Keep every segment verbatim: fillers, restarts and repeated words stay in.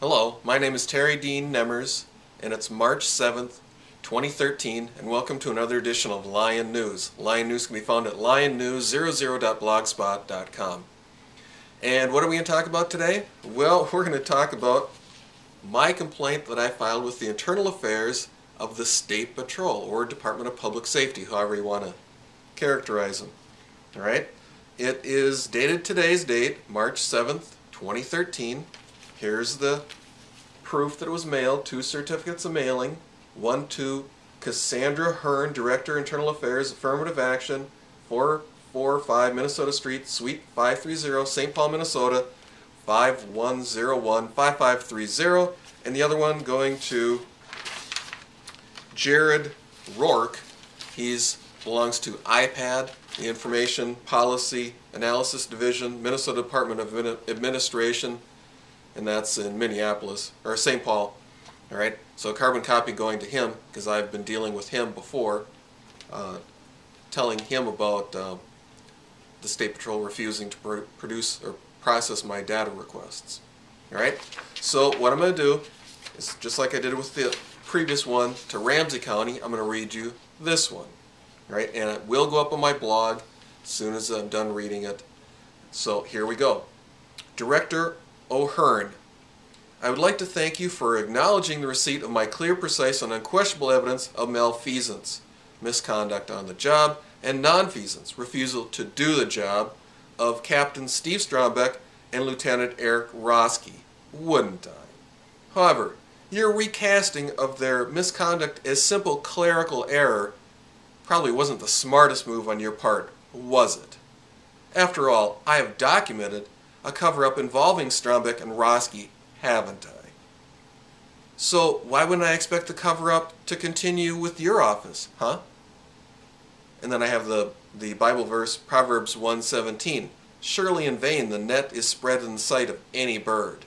Hello, my name is Terry Dean Nemmers, and it's March seventh, twenty thirteen, and welcome to another edition of Lion News. Lion News can be found at lion news zero zero dot blogspot dot com. And what are we going to talk about today? Well, we're going to talk about my complaint that I filed with the Internal Affairs of the State Patrol, or Department of Public Safety, however you want to characterize them. All right? It is dated today's date, March seventh, twenty thirteen. Here's the proof that it was mailed, two certificates of mailing, one to Cassandra Hearn, Director, Internal Affairs, Affirmative Action, four forty-five Minnesota Street, Suite five thirty, Saint Paul, Minnesota, five one zero one five five three zero, and the other one going to Jared Roeske. He's belongs to I P A D, the Information Policy Analysis Division, Minnesota Department of Administration, and that's in Minneapolis, or Saint Paul. All right, so a carbon copy going to him, because I've been dealing with him before, uh, telling him about uh, the State Patrol refusing to pr produce or process my data requests. All right, so what I'm going to do is, just like I did with the previous one to Ramsey County, I'm going to read you this one. All right, and it will go up on my blog as soon as I'm done reading it. So here we go. Director O'Hearn, I would like to thank you for acknowledging the receipt of my clear, precise, and unquestionable evidence of malfeasance, misconduct on the job, and nonfeasance, refusal to do the job, of Captain Steve Stromback and Lieutenant Eric Roeske. Wouldn't I? However, your recasting of their misconduct as simple clerical error probably wasn't the smartest move on your part, was it? After all, I have documented a cover-up involving Stromback and Roeske, haven't I? So why wouldn't I expect the cover-up to continue with your office, huh? And then I have the, the Bible verse, Proverbs one seventeen. Surely in vain the net is spread in the sight of any bird.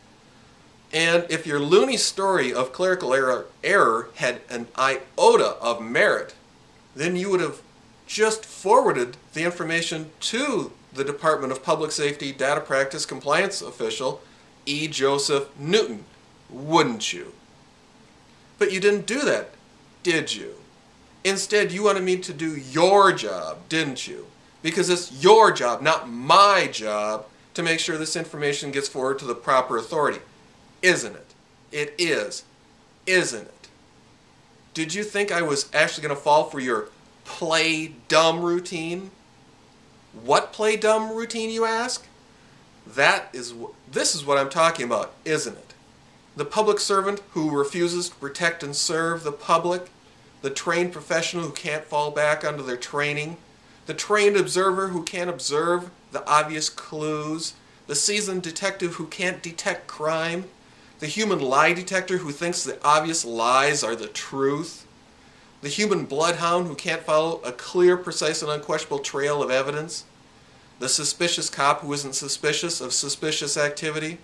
And if your loony story of clerical error, error had an iota of merit, then you would have just forwarded the information to the Department of Public Safety Data Practice Compliance Official, E. Joseph Newton, wouldn't you? But you didn't do that, did you? Instead, you wanted me to do your job, didn't you? Because it's your job, not my job, to make sure this information gets forwarded to the proper authority. Isn't it? It is. Isn't it? Did you think I was actually going to fall for your play dumb routine? What play dumb routine, you ask? That is, this is what I'm talking about, isn't it? The public servant who refuses to protect and serve the public, the trained professional who can't fall back under their training, the trained observer who can't observe the obvious clues, the seasoned detective who can't detect crime, the human lie detector who thinks the obvious lies are the truth, the human bloodhound who can't follow a clear, precise, and unquestionable trail of evidence, the suspicious cop who isn't suspicious of suspicious activity,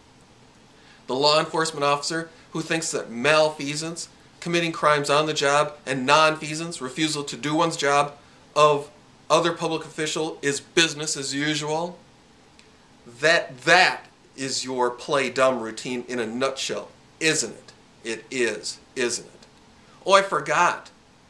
the law enforcement officer who thinks that malfeasance, committing crimes on the job, and nonfeasance, refusal to do one's job, of other public official is business as usual. That, that is your play dumb routine in a nutshell, isn't it? It is, isn't it? Oh, I forgot.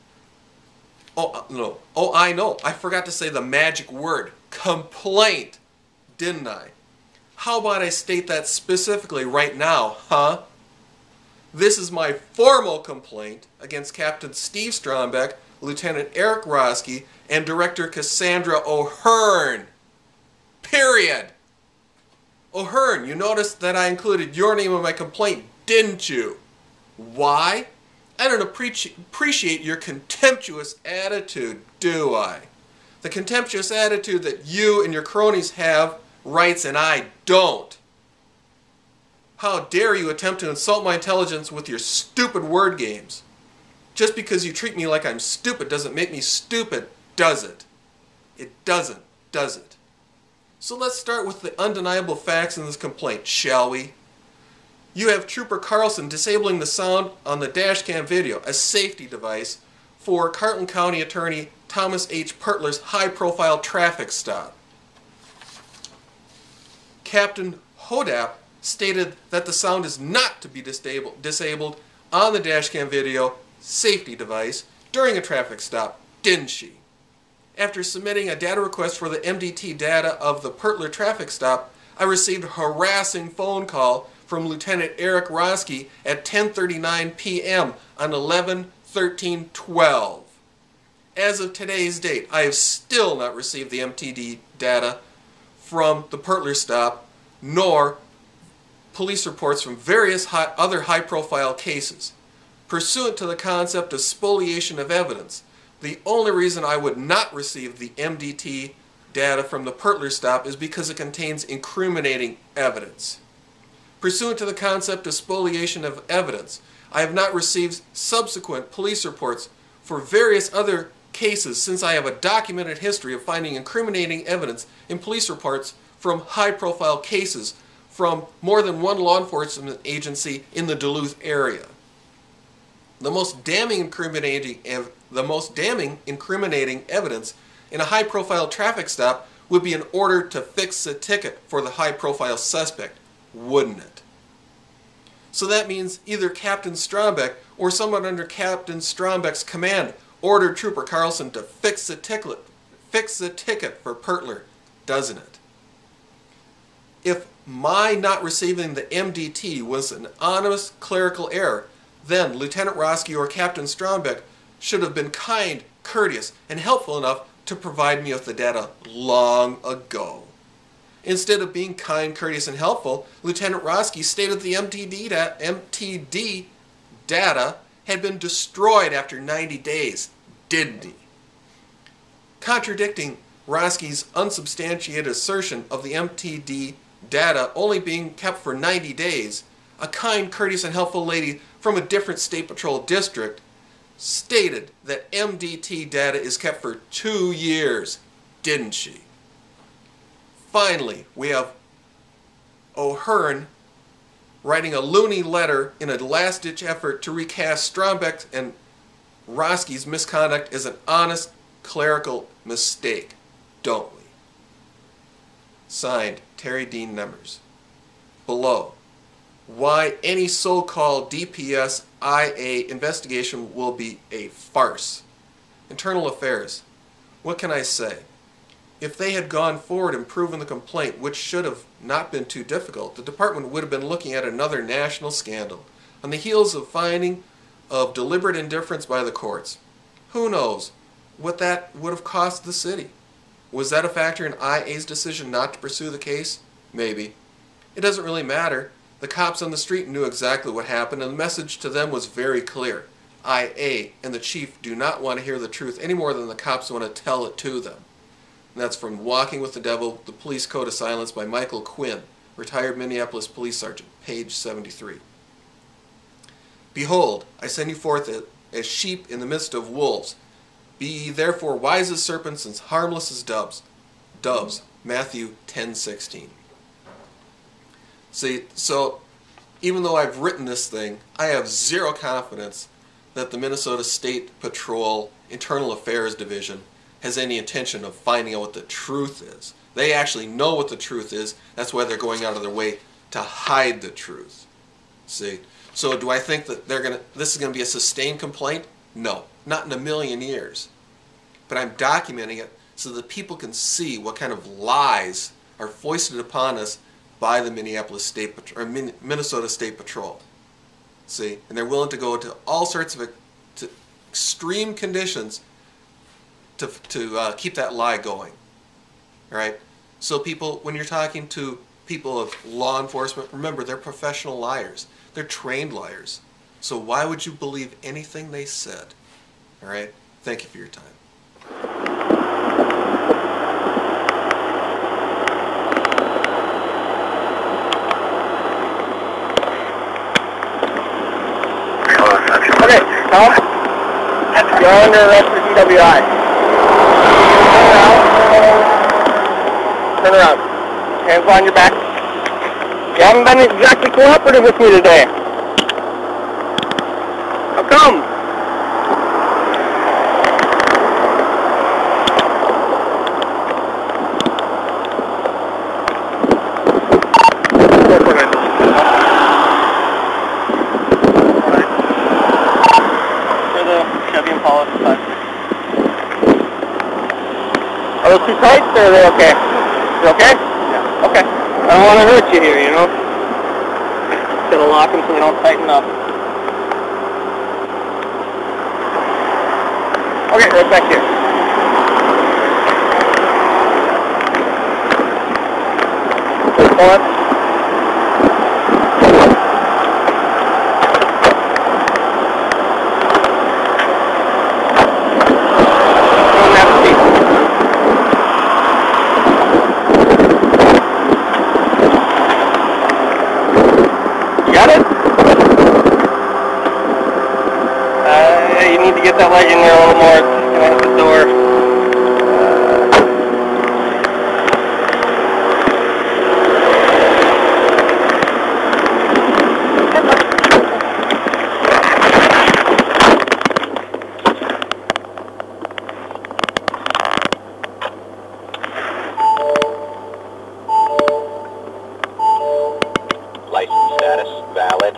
Oh, no. Oh, I know. I forgot to say the magic word, complaint, didn't I? How about I state that specifically right now, huh? This is my formal complaint against Captain Steve Stromback, Lieutenant Eric Roeske, and Director Cassandra O'Hearn. Period. O'Hearn, you noticed that I included your name in my complaint, didn't you? Why? I don't appreciate your contemptuous attitude, do I? The contemptuous attitude that you and your cronies have rights and I don't. How dare you attempt to insult my intelligence with your stupid word games? Just because you treat me like I'm stupid doesn't make me stupid, does it? It doesn't, does it? So let's start with the undeniable facts in this complaint, shall we? You have Trooper Carlton disabling the sound on the Dashcam video, a safety device, for Carlton County Attorney Thomas H. Pertler's high-profile traffic stop. Captain Hodap stated that the sound is not to be disabled, disabled on the dashcam video safety device during a traffic stop, didn't she? After submitting a data request for the M D T data of the Pertler traffic stop, I received a harassing phone call from Lieutenant Eric Roeske at ten thirty-nine p m on eleven thirteen twelve. As of today's date, I have still not received the M T D data from the Pertler stop, nor police reports from various high, other high-profile cases. Pursuant to the concept of spoliation of evidence, the only reason I would not receive the M D T data from the Pertler stop is because it contains incriminating evidence. Pursuant to the concept of spoliation of evidence, I have not received subsequent police reports for various other cases since I have a documented history of finding incriminating evidence in police reports from high-profile cases from more than one law enforcement agency in the Duluth area. The most damning incriminating, ev the most damning incriminating evidence in a high-profile traffic stop would be an order to fix a ticket for the high-profile suspect, wouldn't it? So that means either Captain Stromback or someone under Captain Stromback's command ordered Trooper Carlton to fix the ticket, fix the ticket for Pertler, doesn't it? If my not receiving the M D T was an honest clerical error, then Lieutenant Roeske or Captain Stromback should have been kind, courteous, and helpful enough to provide me with the data long ago. Instead of being kind, courteous, and helpful, Lieutenant Roeske stated the M T D, da M T D data had been destroyed after ninety days, didn't he? Contradicting Roeske's unsubstantiated assertion of the M T D data only being kept for ninety days, a kind, courteous, and helpful lady from a different State Patrol district stated that M D T data is kept for two years, didn't she? Finally, we have O'Hearn writing a loony letter in a last-ditch effort to recast Stromback and Roeske's misconduct as an honest clerical mistake, don't we? Signed, Terry Dean Nemmers. Below, why any so-called D P S I A investigation will be a farce. Internal Affairs. What can I say? If they had gone forward and proven the complaint, which should have not been too difficult, the department would have been looking at another national scandal on the heels of finding of deliberate indifference by the courts. Who knows what that would have cost the city? Was that a factor in I A's decision not to pursue the case? Maybe. It doesn't really matter. The cops on the street knew exactly what happened, and the message to them was very clear. I A and the chief do not want to hear the truth any more than the cops want to tell it to them. And that's from Walking with the Devil, The Police Code of Silence by Michael Quinn, retired Minneapolis police sergeant, page seventy-three. Behold, I send you forth as sheep in the midst of wolves. Be ye therefore wise as serpents and harmless as doves. Doves, Matthew ten sixteen. See, so even though I've written this thing, I have zero confidence that the Minnesota State Patrol Internal Affairs Division has any intention of finding out what the truth is. They actually know what the truth is. That's why they're going out of their way to hide the truth. See? So do I think that they're gonna this is gonna be a sustained complaint? No, not in a million years. But I'm documenting it so that people can see what kind of lies are foisted upon us by the Minneapolis State Patrol, or Minnesota State Patrol. See? And they're willing to go into all sorts of to extreme conditions to, to uh, keep that lie going. All right? So people, when you're talking to people of law enforcement, remember, they're professional liars. They're trained liars. So why would you believe anything they said? All right? Thank you for your time. Okay, Tom, you're under arrest for D W I. Turn around. Hands on your back. You haven't been exactly cooperative with me today. How come? Chevy Impala side. Are those too tight, or are they okay? You okay? Yeah. Okay. I don't want to hurt you here, you know? Gotta lock them so they don't tighten up. Okay, right back here. Pull it. Get that leg in there a little more, it's going to hit the door. License status valid.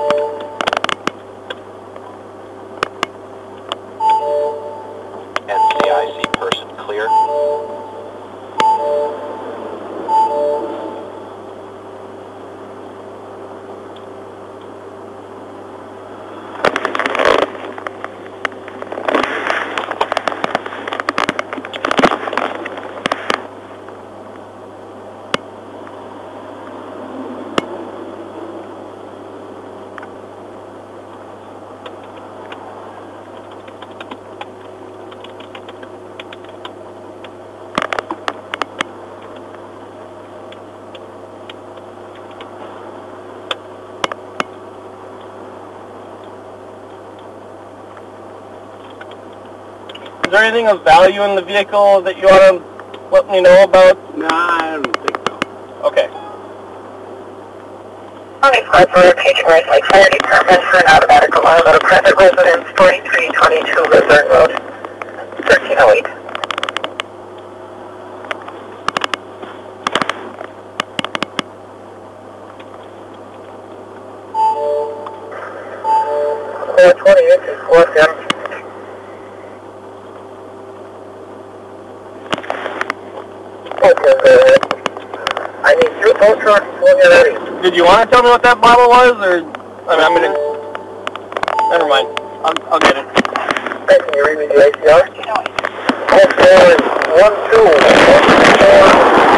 N C I C person clear. Is there anything of value in the vehicle that you want to let me know about? No, I don't think so. Okay. County Pertler, Page Rice Lake Fire Department for an automatic alarm at a private residence, forty-three twenty-two Luzerne Road, thirteen oh eight. four twenty-eight is four ten. Okay, go ahead. I need two tow trucks when you're ready. Did you want to tell me what that bottle was, or I mean, I'm gonna. Never mind. I'll, I'll get it. Hey, can you read me the A C R? Oh four is one two one four.